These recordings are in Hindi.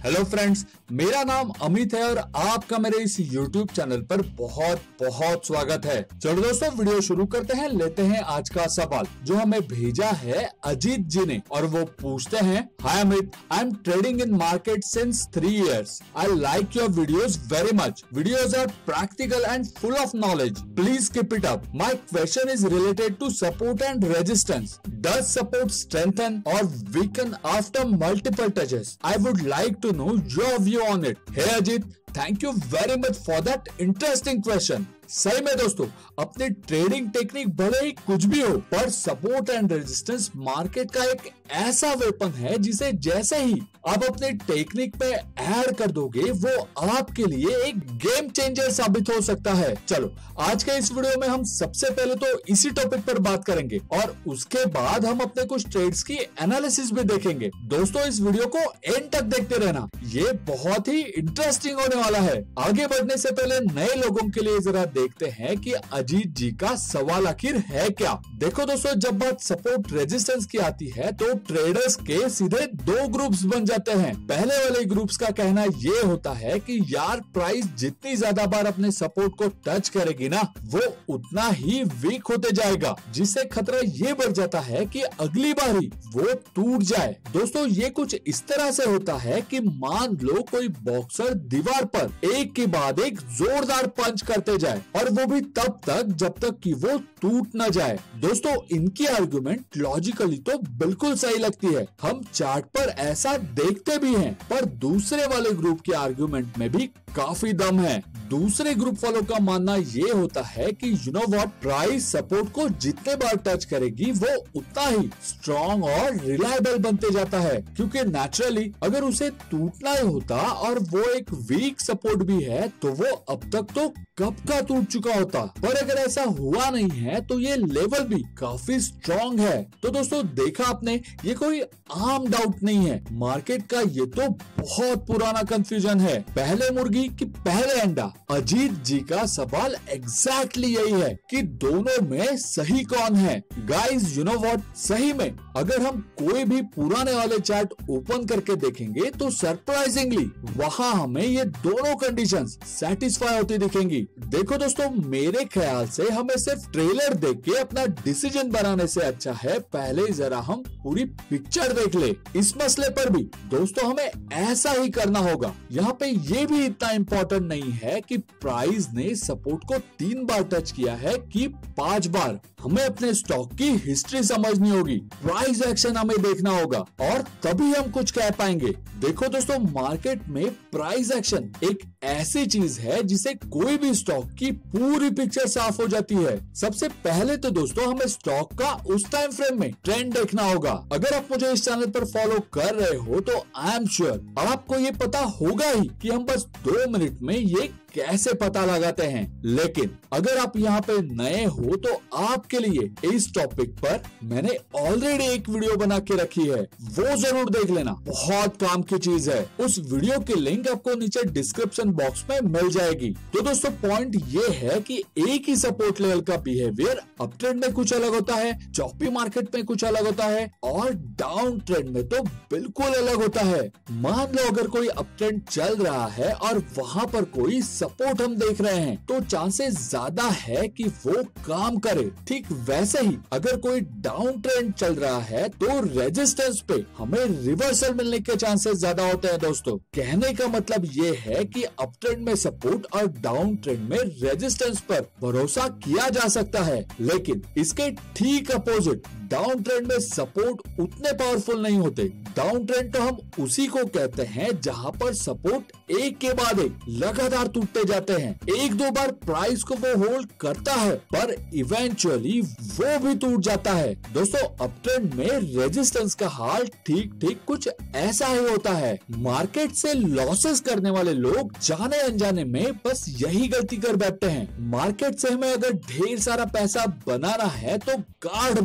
हेलो फ्रेंड्स, मेरा नाम अमित है और आपका मेरे इस YouTube चैनल पर बहुत बहुत स्वागत है। चलो दोस्तों, वीडियो शुरू करते हैं। लेते हैं आज का सवाल जो हमें भेजा है अजीत जी ने, और वो पूछते हैं, hi Amit, I am trading in market since 3 years. I like your videos very much. Videos are practical and full of knowledge. Please keep it up. My question is related to support and resistance. Does support strengthen or weaken after multiple touches? I would like to know your view on it. Hey Ajit, thank you very much for that interesting question. सही में दोस्तों, अपनी ट्रेडिंग टेक्निक भले ही कुछ भी हो, पर सपोर्ट एंड रेजिस्टेंस मार्केट का एक ऐसा वेपन है जिसे जैसे ही आप अपने टेक्निक पे ऐड कर दोगे, वो आपके लिए एक गेम चेंजर साबित हो सकता है। चलो, आज के इस वीडियो में हम सबसे पहले तो इसी टॉपिक पर बात करेंगे और उसके बाद हम अपने कुछ ट्रेड्स की एनालिसिस भी देखेंगे। दोस्तों, इस वीडियो को एंड तक देखते रहना, ये बहुत ही इंटरेस्टिंग होने वाला है। आगे बढ़ने से पहले नए लोगों के लिए जरा देखते हैं कि अजीत जी का सवाल आखिर है क्या। देखो दोस्तों, जब बात सपोर्ट रेजिस्टेंस की आती है तो ट्रेडर्स के सीधे 2 ग्रुप्स बन जाते हैं। पहले वाले ग्रुप्स का कहना ये होता है कि यार, प्राइस जितनी ज्यादा बार अपने सपोर्ट को टच करेगी ना, वो उतना ही वीक होते जाएगा, जिससे खतरा ये बढ़ जाता है कि अगली बार ही वो टूट जाए। दोस्तों, ये कुछ इस तरह से होता है कि मान लो कोई बॉक्सर दीवार पर एक के बाद एक जोरदार पंच करते जाए, और वो भी तब तक जब तक कि वो टूट न जाए। दोस्तों, इनकी आर्गुमेंट लॉजिकली तो बिल्कुल सही लगती है, हम चार्ट पर ऐसा देखते भी हैं, पर दूसरे वाले ग्रुप के आर्गुमेंट में भी काफी दम है। दूसरे ग्रुप वालों का मानना ये होता है कि you know what, price support को जितने बार टच करेगी वो उतना ही स्ट्रॉन्ग और रिलायबल बनते जाता है, क्योंकि नेचुरली अगर उसे टूटना ही होता और वो एक वीक सपोर्ट भी है तो वो अब तक तो कब का टूट चुका होता। पर अगर ऐसा हुआ नहीं है तो ये लेवल भी काफी स्ट्रॉन्ग है। तो दोस्तों, देखा आपने, ये कोई आम डाउट नहीं है, मार्केट का ये तो बहुत पुराना कंफ्यूजन है, पहले मुर्गी कि पहले अंडा। अजीत जी का सवाल एग्जैक्टली यही है कि दोनों में सही कौन है। गाइस, यू नो व्हाट, सही में अगर हम कोई भी पुराने वाले चार्ट ओपन करके देखेंगे तो सरप्राइजिंगली वहां हमें ये दोनों कंडीशंस सेटिस्फाई होती दिखेंगी। देखो दोस्तों, मेरे ख्याल से हमें सिर्फ ट्रेलर देख के अपना डिसीजन बनाने से अच्छा है पहले जरा हम पूरी पिक्चर देख ले। इस मसले पर भी दोस्तों हमें ऐसा ही करना होगा। यहाँ पे ये भी इतना इम्पोर्टेंट नहीं है कि प्राइस ने सपोर्ट को 3 बार टच किया है कि 5 बार। हमें अपने स्टॉक की हिस्ट्री समझनी होगी, प्राइस एक्शन हमें देखना होगा, और तभी हम कुछ कह पाएंगे। देखो दोस्तों, मार्केट में प्राइस एक्शन एक ऐसी चीज है जिसे कोई भी स्टॉक की पूरी पिक्चर साफ हो जाती है। सबसे पहले तो दोस्तों हमें स्टॉक का उस टाइम फ्रेम में ट्रेंड देखना होगा। अगर आप मुझे इस चैनल पर फॉलो कर रहे हो तो आई एम श्योर आपको ये पता होगा ही कि हम बस 2 मिनट में ये कैसे पता लगाते हैं। लेकिन अगर आप यहाँ पे नए हो तो आपके लिए इस टॉपिक पर मैंने ऑलरेडी एक वीडियो बना के रखी है, वो जरूर देख लेना, बहुत काम की चीज है। उस वीडियो की लिंक आपको नीचे डिस्क्रिप्शन बॉक्स में मिल जाएगी। तो दोस्तों, पॉइंट ये है कि एक ही सपोर्ट लेवल का बिहेवियर अप ट्रेंड में कुछ अलग होता है, चॉपी मार्केट में कुछ अलग होता है, और डाउन ट्रेंड में तो बिल्कुल अलग होता है। मान लो अगर कोई अप ट्रेंड चल रहा है और वहां पर कोई सपोर्ट हम देख रहे हैं तो चांसेस ज्यादा है कि वो काम करे। ठीक वैसे ही अगर कोई डाउन ट्रेंड चल रहा है तो रेजिस्टेंस पे हमें रिवर्सल मिलने के चांसेस ज्यादा होते हैं। दोस्तों, कहने का मतलब ये है कि अप ट्रेंड में सपोर्ट और डाउन ट्रेंड में रेजिस्टेंस पर भरोसा किया जा सकता है, लेकिन इसके ठीक अपोजिट डाउन ट्रेंड में सपोर्ट उतने पावरफुल नहीं होते। डाउन ट्रेंड तो हम उसी को कहते हैं जहां पर सपोर्ट एक के बाद एक लगातार टूटते जाते हैं। 1-2 बार प्राइस को वो होल्ड करता है, पर इवेंचुअली वो भी टूट जाता है। दोस्तों, अप ट्रेंड में रेजिस्टेंस का हाल ठीक कुछ ऐसा ही होता है। मार्केट से लॉसेस करने वाले लोग जाने अनजाने में बस यही गलती कर बैठते हैं। मार्केट से हमें अगर ढेर सारा पैसा बनाना है तो गार्ड बांध लो,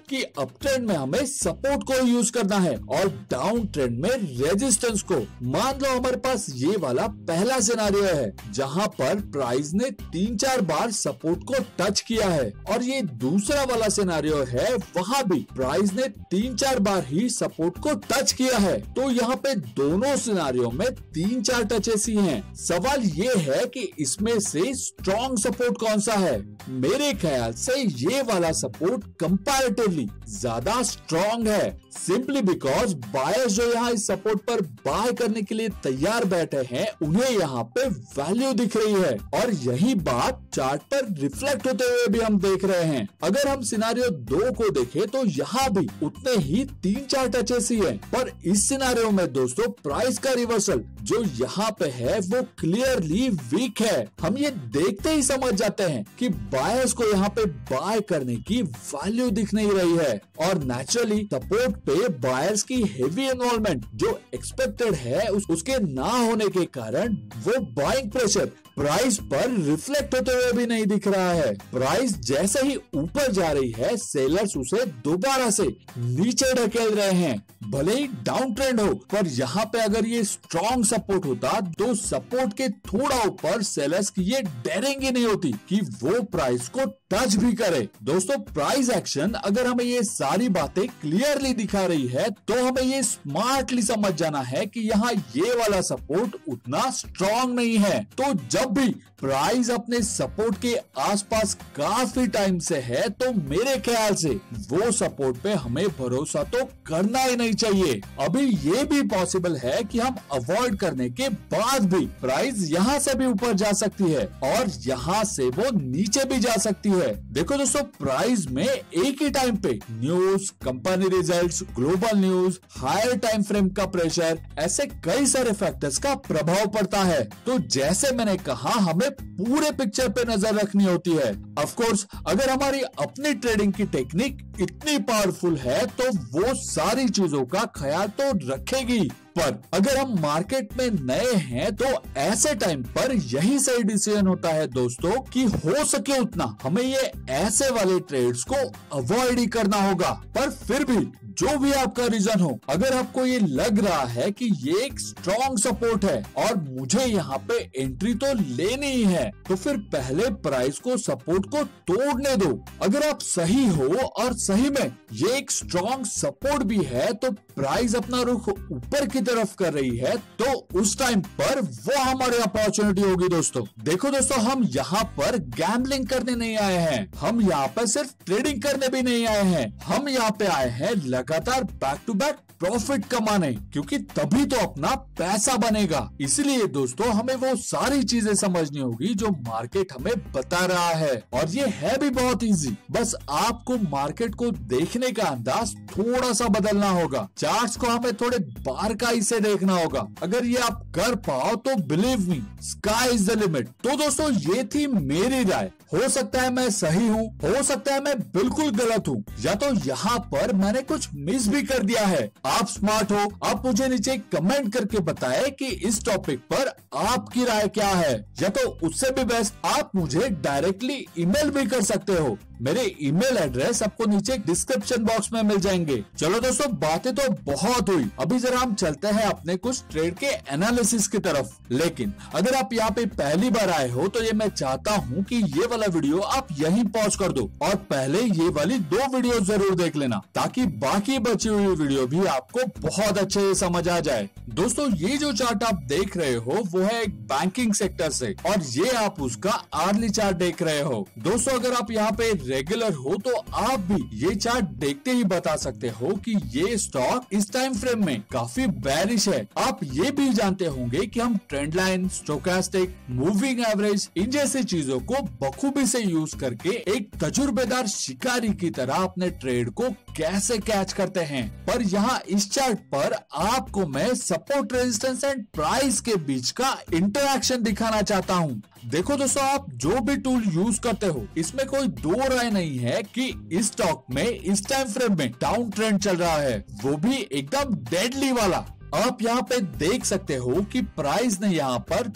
कि अप ट्रेंड में हमें सपोर्ट को यूज करना है और डाउन ट्रेंड में रेजिस्टेंस को। मान लो हमारे पास ये वाला पहला सिनेरियो है जहां पर प्राइस ने 3-4 बार सपोर्ट को टच किया है, और ये दूसरा वाला सिनेरियो है वहां भी प्राइस ने 3-4 बार ही सपोर्ट को टच किया है। तो यहाँ पे दोनों सिनेरियो में 3-4 टचेस ही हैं। सवाल ये है कि इसमें से स्ट्रॉन्ग सपोर्ट कौन सा है। मेरे ख्याल से ये वाला सपोर्ट कंपैरेटिवली ज्यादा स्ट्रॉन्ग है, सिंपली बिकॉज बायर्स जो यहाँ इस सपोर्ट पर बाय करने के लिए तैयार बैठे हैं उन्हें यहाँ पे वैल्यू दिख रही है, और यही बात चार्ट पर रिफ्लेक्ट होते हुए भी हम देख रहे हैं। अगर हम सिनेरियो 2 को देखें तो यहाँ भी उतने ही 3-4 टचेस ही है, पर इस सिनेरियो में दोस्तों प्राइस का रिवर्सल जो यहाँ पे है वो क्लियरली वीक है। हम ये देखते ही समझ जाते हैं कि बायर्स को यहाँ पे बाय करने की वैल्यू दिख नहीं रही है, और नेचुरली सपोर्ट पे बायर्स की हेवी इन्वॉल्वमेंट जो एक्सपेक्टेड है उसके ना होने के कारण वो बाइंग प्रेशर प्राइस पर रिफ्लेक्ट होते हुए भी नहीं दिख रहा है। प्राइस जैसे ही ऊपर जा रही है सेलर्स उसे दोबारा से नीचे ढकेल रहे हैं, भले ही डाउन ट्रेंड हो। पर यहाँ पे अगर ये स्ट्रॉन्ग सपोर्ट होता तो सपोर्ट के थोड़ा ऊपर सेलर्स की ये डेयरिंग ही नहीं होती कि वो प्राइस को टच भी करे। दोस्तों प्राइस एक्शन अगर हमें ये सारी बातें क्लियरली दिखा रही है तो हमें ये स्मार्टली समझ जाना है कि यहाँ ये वाला सपोर्ट उतना स्ट्रॉन्ग नहीं है। तो जब भी प्राइस अपने सपोर्ट के आसपास काफी टाइम से है तो मेरे ख्याल से वो सपोर्ट पे हमें भरोसा तो करना ही नहीं चाहिए। अभी ये भी पॉसिबल है कि हम अवॉइड करने के बाद भी प्राइस यहाँ से भी ऊपर जा सकती है और यहाँ से वो नीचे भी जा सकती है। देखो दोस्तों प्राइस में एक ही टाइम पे news, company results, global news, higher time frame का प्रेशर, ऐसे कई सारे फैक्टर्स का प्रभाव पड़ता है। तो जैसे मैंने कहा हमें पूरे पिक्चर पे नजर रखनी होती है। ऑफ कोर्स अगर हमारी अपनी ट्रेडिंग की टेक्निक इतनी पावरफुल है तो वो सारी चीजों का ख्याल तो रखेगी, पर अगर हम मार्केट में नए हैं तो ऐसे टाइम पर यही सही डिसीजन होता है दोस्तों कि हो सके उतना हमें ये ऐसे वाले ट्रेड्स को अवॉइड ही करना होगा। पर फिर भी जो भी आपका रीजन हो, अगर आपको ये लग रहा है कि ये एक स्ट्रॉन्ग सपोर्ट है और मुझे यहाँ पे एंट्री तो लेनी ही है, तो फिर पहले प्राइस को सपोर्ट को तोड़ने दो। अगर आप सही हो और सही में ये एक स्ट्रॉन्ग सपोर्ट भी है तो प्राइस अपना रुख ऊपर की तरफ कर रही है तो उस टाइम पर वो हमारी अपॉर्चुनिटी होगी। दोस्तों देखो दोस्तों हम यहाँ पर गैम्बलिंग करने नहीं आए हैं, हम यहाँ पर सिर्फ ट्रेडिंग करने भी नहीं आए हैं, हम यहाँ पे आए हैं लगातार बैक टू बैक प्रॉफिट कमाने, क्योंकि तभी तो अपना पैसा बनेगा। इसलिए दोस्तों हमें वो सारी चीजें समझनी होगी जो मार्केट हमें बता रहा है, और ये है भी बहुत इजी। बस आपको मार्केट को देखने का अंदाज थोड़ा सा बदलना होगा, चार्ट्स को हमें थोड़े बारीकाई से देखना होगा। अगर ये आप कर पाओ तो believe me sky is the limit. तो दोस्तों ये थी मेरी राय, हो सकता है मैं सही हूँ, हो सकता है मैं बिल्कुल गलत हूँ, या तो यहाँ पर मैंने कुछ मिस भी कर दिया है। आप स्मार्ट हो, आप मुझे नीचे कमेंट करके बताएं कि इस टॉपिक पर आपकी राय क्या है, या तो उससे भी बेस्ट आप मुझे डायरेक्टली ईमेल भी कर सकते हो। मेरे ईमेल एड्रेस आपको नीचे डिस्क्रिप्शन बॉक्स में मिल जाएंगे। चलो दोस्तों बातें तो बहुत हुई, अभी जरा हम चलते हैं अपने कुछ ट्रेड के एनालिसिस की तरफ। लेकिन अगर आप यहाँ पे पहली बार आए हो तो ये मैं चाहता हूँ कि ये वाला वीडियो आप यहीं पॉज कर दो और पहले ये वाली 2 वीडियो जरूर देख लेना, ताकि बाकी बची हुई वीडियो भी आपको बहुत अच्छे से समझ आ जाए। दोस्तों ये जो चार्ट आप देख रहे हो वो है एक बैंकिंग सेक्टर से, और ये आप उसका आर्ली चार्ट देख रहे हो। दोस्तों अगर आप यहाँ पे रेगुलर हो तो आप भी ये चार्ट देखते ही बता सकते हो कि ये स्टॉक इस टाइम फ्रेम में काफी बेरिश है। आप ये भी जानते होंगे कि हम trend line, stochastic, moving average, इन जैसी चीजों को बखूबी से यूज करके एक तजुर्बेदार शिकारी की तरह अपने ट्रेड को कैसे कैच करते हैं। पर यहाँ इस चार्ट पर आपको मैं सपोर्ट, रेजिस्टेंस एंड प्राइस के बीच का इंटरैक्शन दिखाना चाहता हूँ। देखो दोस्तों आप जो भी टूल यूज करते हो इसमें कोई 2 राय नहीं है कि इस स्टॉक में इस टाइम फ्रेम में डाउन ट्रेंड चल रहा है, वो भी एकदम डेडली वाला। आप यहाँ पे देख सकते हो कि प्राइस ने यहाँ पर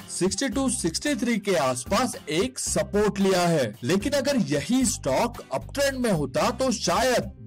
62-63 के आसपास एक सपोर्ट लिया है, लेकिन अगर यही स्टॉक अप ट्रेंड में होता तो शायद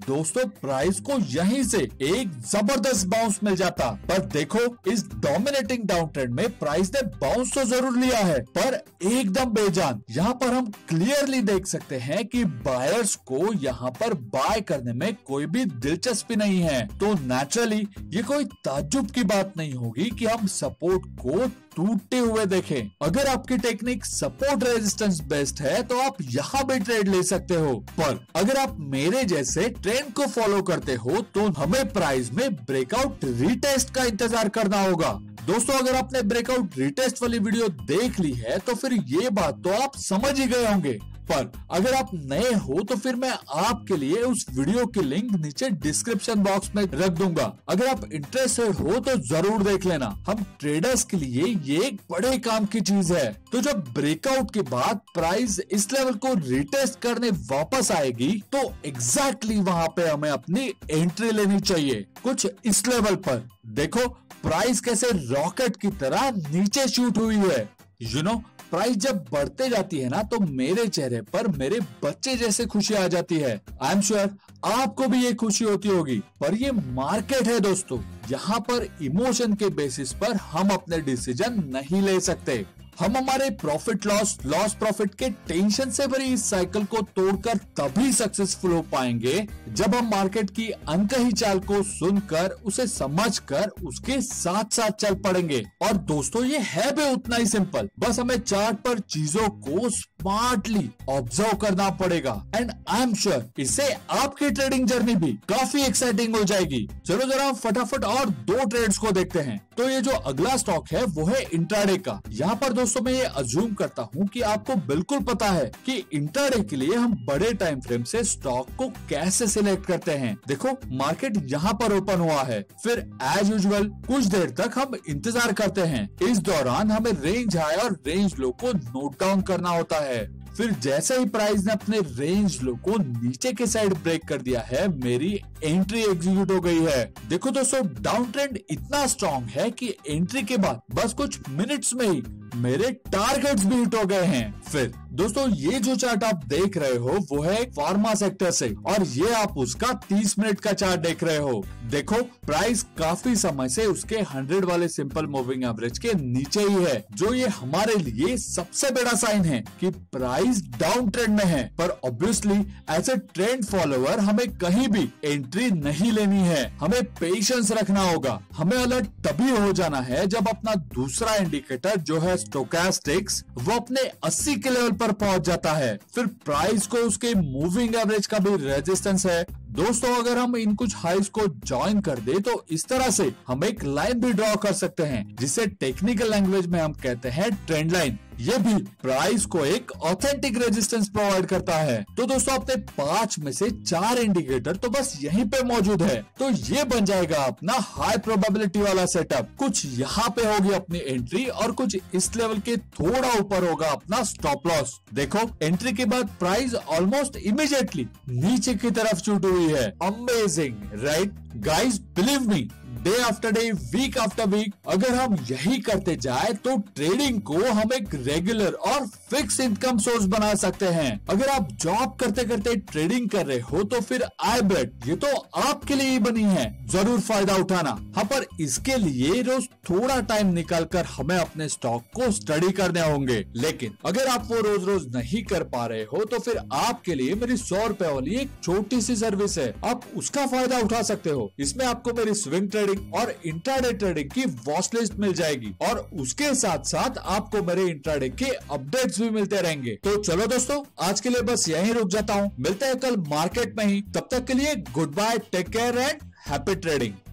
दोस्तों प्राइस को यहीं से एक जबरदस्त बाउंस मिल जाता। पर देखो इस डोमिनेटिंग डाउन ट्रेंड में प्राइस ने बाउंस तो जरूर लिया है, पर एकदम बेजान। यहाँ पर हम क्लियरली देख सकते हैं कि बायर्स को यहाँ पर बाय करने में कोई भी दिलचस्पी नहीं है। तो नेचुरली ये कोई ताज्जुब की बात नहीं होगी कि हम सपोर्ट को टूटते हुए देखें। अगर आपकी टेक्निक सपोर्ट रेजिस्टेंस बेस्ड है तो आप यहाँ भी ट्रेड ले सकते हो, पर अगर आप मेरे जैसे ट्रेंड को फॉलो करते हो तो हमें प्राइस में ब्रेकआउट रीटेस्ट का इंतजार करना होगा। दोस्तों अगर आपने ब्रेकआउट रीटेस्ट वाली वीडियो देख ली है तो फिर ये बात तो आप समझ ही गए होंगे, पर अगर आप नए हो तो फिर मैं आपके लिए उस वीडियो की लिंक नीचे डिस्क्रिप्शन बॉक्स में रख दूंगा। अगर आप इंटरेस्टेड हो तो जरूर देख लेना। हम ट्रेडर्स के लिए ये एक बड़े काम की चीज है। तो जब ब्रेकआउट के बाद प्राइस इस लेवल को रिटेस्ट करने वापस आएगी तो एग्जैक्टली वहां पे हमें अपनी एंट्री लेनी चाहिए। कुछ इस लेवल पर देखो प्राइस कैसे रॉकेट की तरह नीचे शूट हुई है। यू नो प्राइस जब बढ़ते जाती है ना तो मेरे चेहरे पर मेरे बच्चे जैसे खुशी आ जाती है। आई एम श्योर आपको भी ये खुशी होती होगी, पर ये मार्केट है दोस्तों। यहाँ पर इमोशन के बेसिस पर हम अपने डिसीजन नहीं ले सकते। हम हमारे प्रॉफिट लॉस प्रॉफिट के टेंशन से भरी इस साइकिल को तोड़कर तभी सक्सेसफुल हो पाएंगे जब हम मार्केट की अनकही चाल को सुनकर उसे समझकर उसके साथ साथ चल पड़ेंगे। और दोस्तों ये है भी उतना ही सिंपल, बस हमें चार्ट पर चीजों को स्मार्टली ऑब्जर्व करना पड़ेगा। एंड आई एम श्योर इससे आपकी ट्रेडिंग जर्नी भी काफी एक्साइटिंग हो जाएगी। चलो जरा फटाफट और दो ट्रेड्स को देखते हैं। तो ये जो अगला स्टॉक है वो है इंट्राडे का। यहाँ पर दोस्तों मैं ये अज्यूम करता हूँ कि आपको बिल्कुल पता है कि इंट्राडे के लिए हम बड़े टाइम फ्रेम से स्टॉक को कैसे सिलेक्ट करते हैं। देखो मार्केट यहाँ पर ओपन हुआ है, फिर एज यूजुअल कुछ देर तक हम इंतजार करते हैं। इस दौरान हमें रेंज हाई और रेंज लो को नोट डाउन करना होता है। फिर जैसे ही प्राइस ने अपने रेंज लो को नीचे के साइड ब्रेक कर दिया है, मेरी एंट्री एग्जीक्यूट हो गई है। देखो दोस्तों डाउन ट्रेंड इतना स्ट्रॉन्ग है कि एंट्री के बाद बस कुछ मिनट्स में ही मेरे टारगेट्स भी हिट हो गए हैं। फिर दोस्तों ये जो चार्ट आप देख रहे हो वो है फार्मा सेक्टर से, और ये आप उसका 30 मिनट का चार्ट देख रहे हो। देखो प्राइस काफी समय से उसके 100 वाले सिंपल मूविंग एवरेज के नीचे ही है, जो ये हमारे लिए सबसे बड़ा साइन है कि प्राइस डाउन ट्रेंड में है। पर obviously as a trend follower हमें कहीं भी एंट्री नहीं लेनी है, हमें पेशेंस रखना होगा। हमें अलर्ट तभी हो जाना है जब अपना दूसरा इंडिकेटर जो है स्टोकास्टिक्स वो अपने 80 के लेवल पर पहुंच जाता है। फिर प्राइस को उसके मूविंग एवरेज का भी रेजिस्टेंस है। दोस्तों अगर हम इन कुछ हाइज को ज्वाइन कर दे तो इस तरह से हम एक लाइन भी ड्रॉ कर सकते हैं, जिसे टेक्निकल लैंग्वेज में हम कहते हैं ट्रेंड लाइन। ये भी प्राइस को एक ऑथेंटिक रेजिस्टेंस प्रोवाइड करता है। तो दोस्तों अपने 5 में से 4 इंडिकेटर तो बस यहीं पे मौजूद है। तो ये बन जाएगा अपना हाई प्रोबेबिलिटी वाला सेटअप। कुछ यहाँ पे होगी अपनी एंट्री और कुछ इस लेवल के थोड़ा ऊपर होगा अपना स्टॉप लॉस। देखो एंट्री के बाद प्राइस ऑलमोस्ट इमीडिएटली नीचे की तरफ शूट हुई है। Amazing right guys, believe me, day after day week after week अगर हम यही करते जाए तो ट्रेडिंग को हम एक रेगुलर और फिक्स इनकम सोर्स बना सकते हैं। अगर आप जॉब करते करते ट्रेडिंग कर रहे हो तो फिर आई बेट ये तो आपके लिए ही बनी है, जरूर फायदा उठाना। हाँ पर इसके लिए रोज थोड़ा टाइम निकालकर हमें अपने स्टॉक को स्टडी करने होंगे। लेकिन अगर आप वो रोज रोज नहीं कर पा रहे हो तो फिर आपके लिए मेरी 100 रुपए वाली एक छोटी सी सर्विस है, आप उसका फायदा उठा सकते हो। इसमें आपको मेरी स्विंग ट्रेडिंग और इंट्राडे ट्रेडिंग की वॉच लिस्ट मिल जाएगी और उसके साथ साथ आपको मेरे इंट्राडे के अपडेट्स भी मिलते रहेंगे। तो चलो दोस्तों आज के लिए बस यहीं रुक जाता हूँ, मिलते हैं कल मार्केट में ही। तब तक के लिए good bye, take care and happy trading.